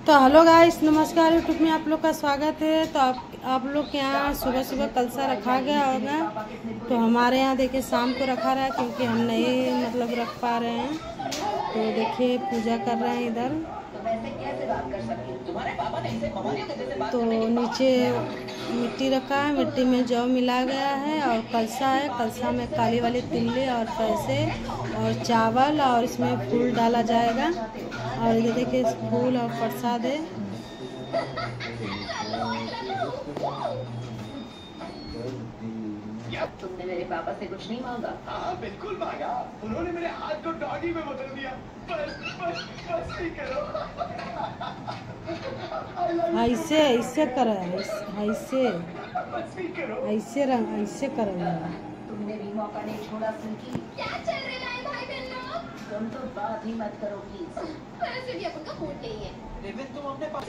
तो hello guys, नमस्कार। YouTube में आप लोग का स्वागत है। तो आप लोग के यहाँ सुबह सुबह कलसा रखा गया होगा। तो हमारे यहाँ देखिए शाम को रखा रहा है, क्योंकि हम नहीं रख पा रहे हैं। तो देखिए पूजा कर रहे हैं इधर। तो नीचे मिट्टी रखा है, मिट्टी में जौ मिला गया है और कलसा है। कलसा में काली वाली तिल्ली और पैसे और चावल और इसमें फूल डाला जाएगा। और इधर देखिए फूल और प्रसाद है। तुमने मेरे पापा से कुछ नहीं मांगा? हाँ बिल्कुल मांगा। उन्होंने मेरे हाथ को डॉगी में बदल दिया। बस नहीं करो। ऐसे ऐसे कर ऐसे ऐसे करेंगे। तुमने भी मौका नहीं छोड़ा। सिल्की, क्या चल रहा है भाई बहनों? तुम तो बात ही मत करो प्लीज। वैसे भी अपन का मूड नहीं है। लेकिन तुम अपने पास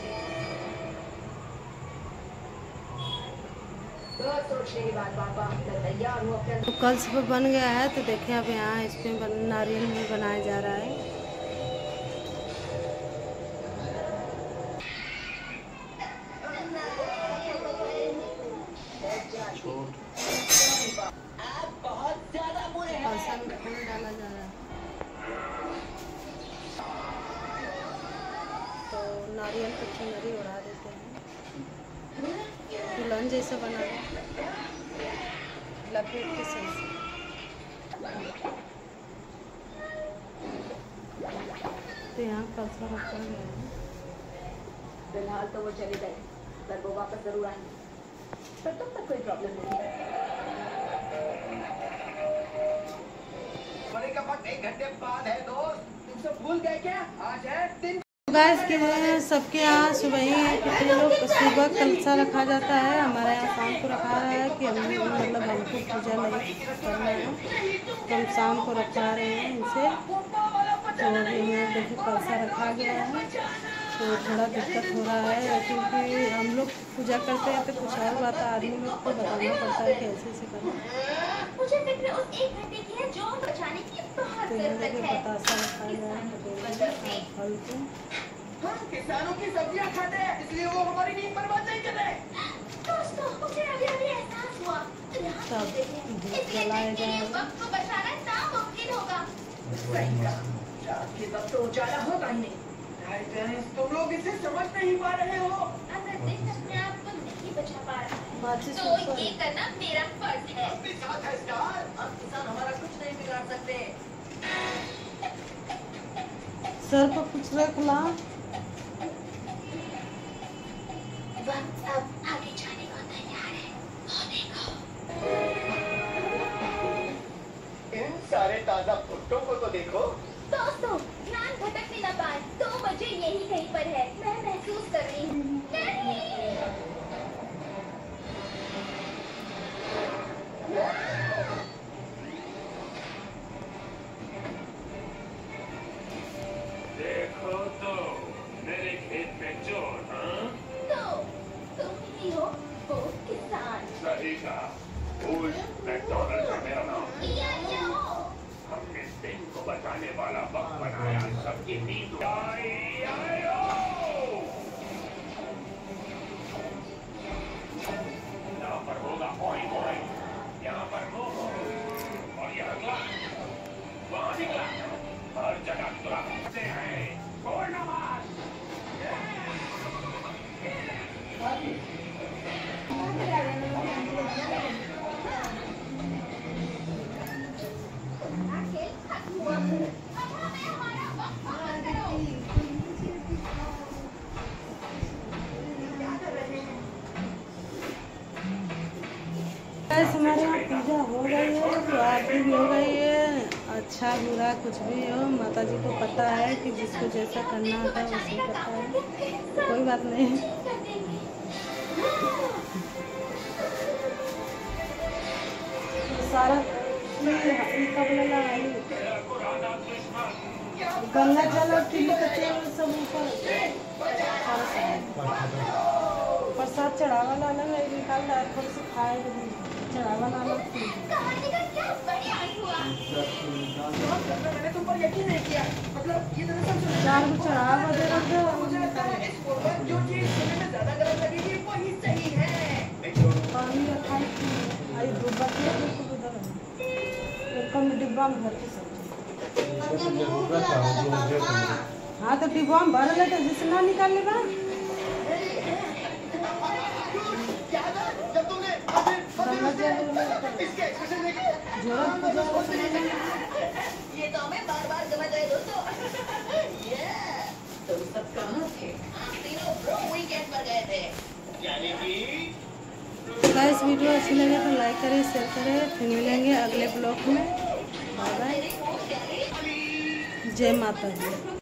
सोचने के बाद पापा तैयार हुआ। तो कलश पे बन गया है। तो देखिए अब यहाँ इसमें नारियल भी बनाया जा रहा है। बहुत ज्यादा बुरे हैं। कलशा में फूल डाला जा रहा है। तो नारियल को चुनरी उड़ा देते हैं। दुल्हन जैसा बना लपेट के सही से। तो यहाँ कलशा रखा गया है। फिलहाल तो वो चले गए, पर वो वापस जरूर आएंगे। पर तुम तक कोई प्रॉब्लम नहीं है। बड़े का वक्त 1 घंटे बाद है दोस्त। तुम सब भूल गए क्या? आज है दिन। गैस के सबके यहाँ सुबह ही कितने लोग सुबह कलशा रखा जाता है। हमारे यहाँ शाम को रखा रहा है कि हमको पूजा नहीं करना है। तो हम शाम को रखा रहे हैं इनसे। तो यहाँ देखिए कलशा रखा गया है। तो थोड़ा दिक्कत हो रहा है, क्योंकि हम लोग पूजा करते हैं तो कुछ और बात आदमी लोग को बताना पड़ता है कि ऐसे करना। मुझे फिक्र उस 1 घंटे की है जो बचाने की बहुत तो यहाँ जरूरत देखिए है। बतासा रखा गया है फल को। हम किसानों की सब्जियां खाते हैं, इसलिए वो हमारी नींद बर्बाद नहीं कर रहे। दोस्तों, मुझे अभी एहसास हुआ। तब धूप जलाया जाएगा। वक्त को बचाना नामुमकिन होगा। सही कहा। रात के वक्त तो उजाला होगा ही नहीं। तुम लोग इसे समझ नहीं पा रहे हो। अगर दिन अपने आप को नहीं बचा पा रहा है, माचिस तो ऊपर ये करना मेरा फर्ज है। अपने साथ है स्टार। अब किसान हमारा कुछ नहीं बिगाड़ सकते। सर पर कुछ रख ला। वक्त अब आगे जाने को तैयार है। वो देखो। इन सारे ताजा भुट्टों को तो देखो। दोस्तों, ध्यान भटकने न पाए। 2 बजे यही कहीं पर है। मैं महसूस कर रही हूँ। देखो तो मेरे खेत में चोर। हाँ? तो तुम ही हो वो किसान। सही कहा। बुश मैकडॉनल्ड का मेरा नाम। किया जाओ। हमने दिन को बचाने वाला वक्त बनाया। सबकी नींद आई। यहाँ पर होगा पॉइंट पॉइंट, यहाँ पर मोमो और यहाँ ग्लास, वहाँ निकला। हर जगह तुला करते हैं। कोई नमाज। खेल खत्म हुआ। अब हमें हमारा वक्त वापस दो। गैस हमारे यहाँ पूजा हो गई है। तो आरती भी हो गई है। अच्छा बुरा कुछ भी हो, माता जी को पता है कि जिसको जैसा करना होता है वैसे करता है। कोई बात नहीं है। सारा गंगा जल और तिल का तेल सब ऊपर प्रसाद चढ़ावा ला अलग है। निकाल रहा है थोड़ी सी खाए चढ़ावा ला अलग। कहानी का क्या बढ़िया हुआ। मैंने तुम पर यकीन नहीं किया। मतलब ये दरअसल चार को चढ़ावा दे रखे में डिब्बा में भर के सब्जी। हाँ तो डिब्बा में भर ले तो जिससे ना निकाल ले बा। ये तो हमें बार-बार समझ आए दोस्तों। तुम सब कहाँ थे? तीनों ब्रो वीकेंड पर गए थे। यानी कि गाइस वीडियो अच्छी लगे तो लाइक करें, शेयर करें। फिर मिलेंगे अगले ब्लॉग में। Bye bye. जय माता दी।